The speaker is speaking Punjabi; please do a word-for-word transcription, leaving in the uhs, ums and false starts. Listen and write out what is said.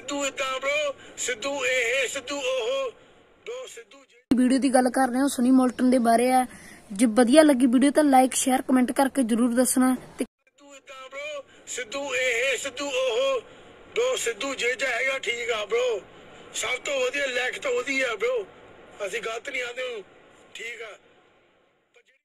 ਸਿੱਧੂ ਇਦਾਂ bro, ਸਿੱਧੂ ਇਹ ਸਿੱਧੂ ਉਹ bro, ਸਿੱਧੂ ਵੀਡੀਓ ਦੀ ਗੱਲ ਕਰ ਰਹੇ ਹਾਂ ਸਨੀ ਮੋਲਟਨ ਦੇ ਬਾਰੇ ਆ। ਜੇ ਵਧੀਆ ਲੱਗੀ ਵੀਡੀਓ ਤਾਂ ਲਾਈਕ ਸ਼ੇਅਰ ਕਮੈਂਟ ਕਰਕੇ ਜਰੂਰ ਦੱਸਣਾ। ਤੇ ਸਿੱਧੂ ਇਦਾਂ bro, ਸਿੱਧੂ ਇਹ ਸਿੱਧੂ ਉਹ bro, ਸਿੱਧੂ ਜੇ ਜਾ ਹੈਗਾ ਠੀਕ ਆ bro, ਸਭ ਤੋਂ ਵਧੀਆ ਲੈਕ ਤਾਂ ਉਹਦੀ ਆ bro, ਅਸੀਂ ਗਲਤ ਨਹੀਂ ਆਂਦੇ, ਠੀਕ ਆ।